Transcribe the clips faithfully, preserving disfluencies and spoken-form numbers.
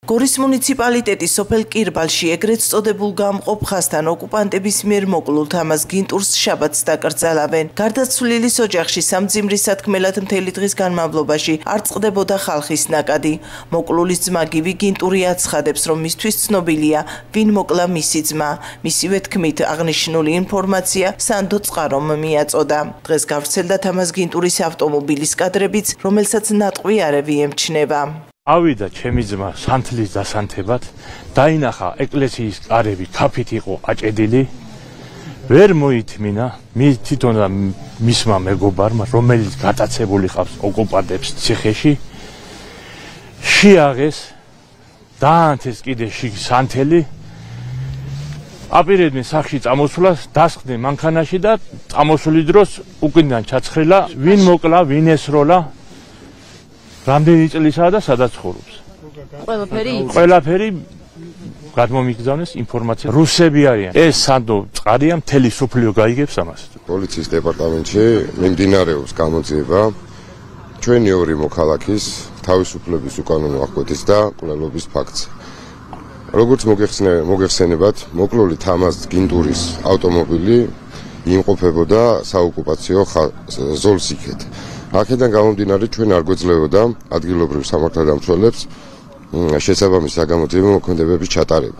გორის მუნიციპალიტეტის სოფელ კირბალში ეგრეთ წოდებულ გამყოფ ხაზთან ოკუპანტების მიერ მოკლულ თამაზ გინტურს შაბათს დაკრძალავენ. გარდაცვლილის ოჯახში სამძიმრის სათქმელად მთელი დღის განმავლობაში არ წყდებოდა ხალხის ნაკადი. მოკლულის ძმა გივი გინტური აცხადებს, რომ მისთვის ცნობილია, ვინ მოკლა მისი ძმა. მისივე თქმით, აღნიშნული ინფორმაცია სანდო წყარომ მიაწოდა. დღეს გავრცელდა თამაზ გინტურის ავტომობილის კადრებიც, რომელსაც ნატყვი არეvi ემჩნევა. ავიდა ჩემი ძმა სანთლის დასანთებად, დაინახა ეკლესიის კარები ქაფით იყო აჭედილი, ვერ მოითმინა, მის თვითონ და მისმა მეგობარმა, რომელიც გატაცებული ყავს ოკუპანტებს ციხეში, შეაღეს, დაანთეს კიდე სანთელი, აპირებდნენ სახში წამოსვლას, დასხდნენ მანქანაში და წამოსვლის დროს უკიდან ჩაცხრილა, ვინ მოკლა, ვინ ესროლა, რამდენი წლისაა და სადაც ცხოვრობს. ყველაფერი? ყველაფერი გადმომიგზავნეს ინფორმაცია. რუსები არიან. ეს სანდო წყარია, მთელი სოფლიო გაიგებს ამას. პოლიციის დეპარტამენტში მიმდინარეობს გამოძიება ჩვენი ორი მოქალაქის თავისუფლების უკანონო აღკვეთის და მკვლელობის ფაქტზე. როგორც მოგეხსენებათ, მოკლული თამაზ გინტურის ავტომობილი იმყოფებოდა საოკუპაციო ზოლსიქეთ. აქედან გამომდინარე ჩვენ არ გვეძლეოდა ადგილობრივ სამართალდამცველებს შესაბამისი საგამოძიებო მოქმედებების ჩატარება.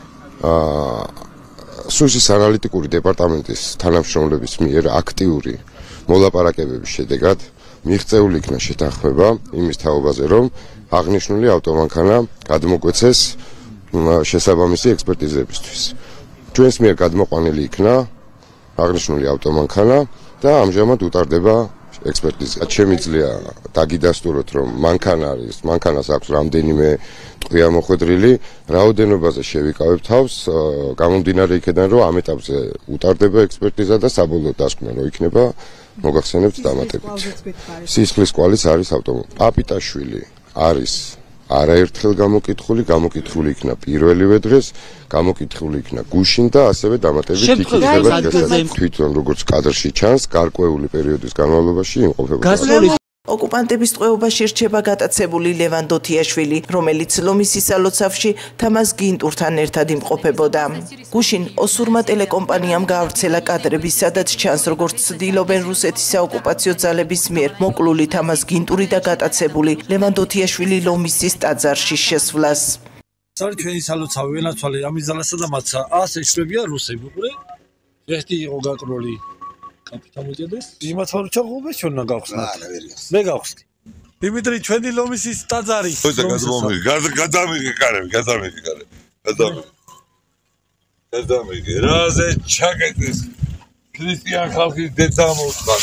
სუსის ანალიტიკური დეპარტამენტის თანამშრომლების მიერ აქტიური მოლაპარაკებების შედეგად მიღწეული იქნა შეთანხმება იმის თაობაზე, რომ აღნიშნული ავტომანქანა გადმოგვეცეს შესაბამისი ექსპერტიზებისთვის. ჩვენს მიერ გადმოყვანილი იქნა აღნიშნული ავტომანქანა და ამჟამად უტარდება ექსპერტიზა. შემიძლია დაგიდასტუროთ, რომ მანქანა არის, მანქანას აქვს რამდენიმე ტყვი ამოხვედრილი, რაოდენობაზე შევიკავებ თავს, გამომდინარე იქიდან, რომ ამ ეტაპზე უტარდება ექსპერტიზა და საბოლოო დასკვნა რო იქნება, მოგახსენებთ დამატებით. სისხლის კვალიც არის ავტომობილი. აპიტაშვილი არის არაერთხელ გამოკითხული, გამოკითხული იქნა პირველივე დღეს, გამოკითხული იქნა გუშინ და ასევე დამატებით იქნება თვითონ როგორც კადრში ჩანს, გარკვეული პერიოდის განმავლობაში იმყოფებოდა. ოკუპანტების ტყვეობაში რჩება გატაცებული ლევან დოთიაშვილი, რომელიც ლომისის სალოცავში თამაზ გინტურთან ერთად იმყოფებოდა. გუშინ ოსურმა ტელეკომპანიამ გაავრცელა კადრები, სადაც ჩანს, როგორც ცდილობენ რუსეთის საოკუპაციო ძალების მიერ მოკლული თამაზ გინტური და გატაცებული ლევან დოთიაშვილი ლომისის ტაძარში შესვლას. არის ჩვენი სალოცავი ვენაცვალე ამის ძალასა და მათსა ასე შვებია რუსები უყურე. ერთი იყო გაკრული კაპიტამოჭედეს. იმათ ვარ ჩაღობეს ჩვენ უნდა გავხსნათ. მე გავხსნი. დიმიტრი ჩვენი ლომისის ტაძარი. გადამომი, გადამიგე კარები, გადამიგე კარები. გადამიგე. გადამიგე. რაზე ჩაკეტეს ქრისტიან ხალხის დედა მოხდა.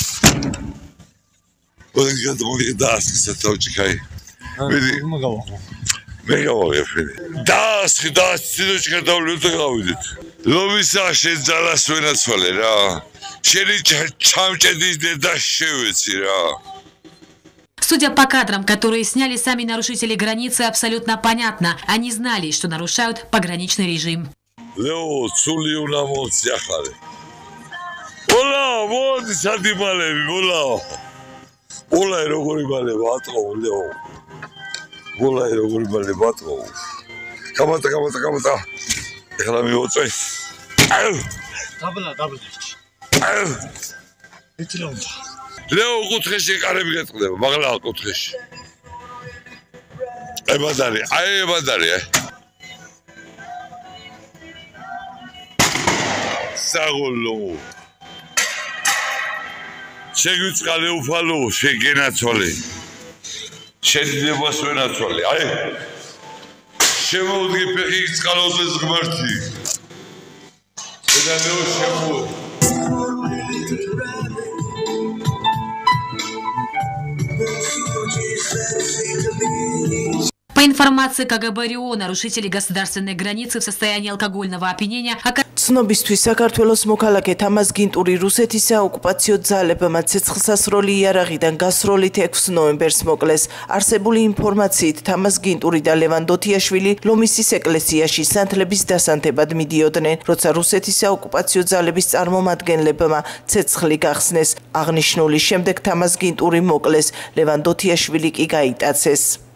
ოღონდ გადამიგე დაასხეს თავჭიქაი. მე მაგავახო. მე გავაღებ. დაასხი, დაასხი და გადავლეთ და გავიდეთ. ლომისა შეძალას ვენაცვალე რა. Шери чамчедис деда шевеци ра. Судя по кадрам, которые сняли сами нарушители границы, абсолютно понятно. Они знали, что нарушают пограничный режим. Лео, цулиу намоц яхаре. Ола, вот сади малеви, ола. Ола и рогори малеви, атко, Лео. Ола и рогори малеви, атко. Камата, камата, камата. Ехала ми оцой. Дабла, дабла. ლეო კუთხეში კარები გეტყდება, მაგლა კუთხეში. ებადარი, აი ებადარი, აი. საგოლო. შეგვიწყალე უფალო, შეგენაცვალე. შედიდებას ვენაცვალე, აი. შემოვდგე ფეხი წყალოზე ზღმართი. და ლეო შემო По информации КГБ РИО, нарушители государственной границы в состоянии алкогольного опьянения ცნობისთვის საქართველოს მოქალაქე თამაზ გინტური რუსეთის საოკუპაციო ძალებმა ცეცხლსასროლი იარაღიდან გასროლით ექვსი ნოემბერს მოკლეს. არსებული ინფორმაციით თამაზ გინტური და ლევან დოთიაშვილი ლომისის ეკლესიაში სანთლების დასანთებად მიდიოდნენ, როცა რუსეთის საოკუპაციო ძალების წარმომადგენლებმა ცეცხლი გახსნეს. აღნიშნული შემდეგ თამაზ გინტური მოკლეს, ლევან დოთიაშვილი კი გაიტაცეს.